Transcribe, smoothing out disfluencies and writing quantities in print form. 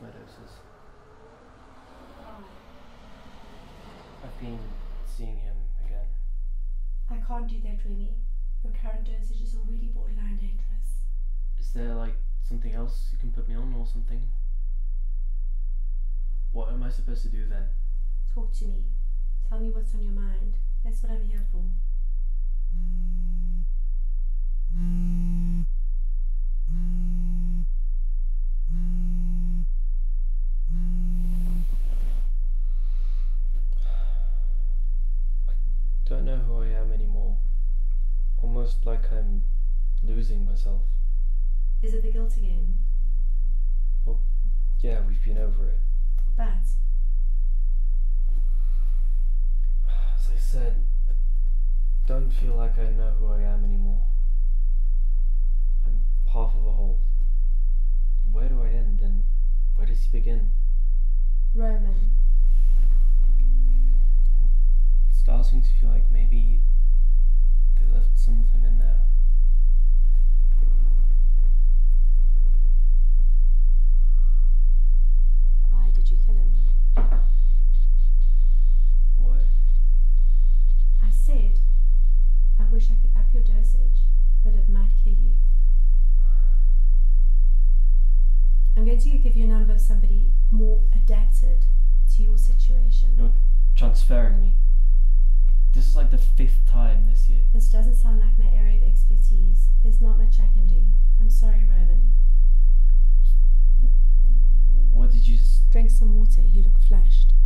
my doses. I've been seeing him again. I can't do that, Remy. Your current dosage is already borderline dangerous. Is there like something else you can put me on or something? What am I supposed to do then? Talk to me. Tell me what's on your mind. That's what I'm here for. I don't know who I am anymore. Almost like I'm losing myself. Is it the guilt again? Well, yeah, we've been over it. But As I said, I don't feel like I know who I am anymore. I'm half of a whole. Where do I end and where does he begin? Roman. Starting to feel like maybe they left some of him in there. Why did you kill him? What? I said, I wish I could up your dosage, but it might kill you. I'm going to give you a number of somebody more adapted to your situation. You're transferring me. This is like the 5th time this year. This doesn't sound like my area of expertise. There's not much I can do. I'm sorry, Roman. What did you just... Drink some water. You look flushed.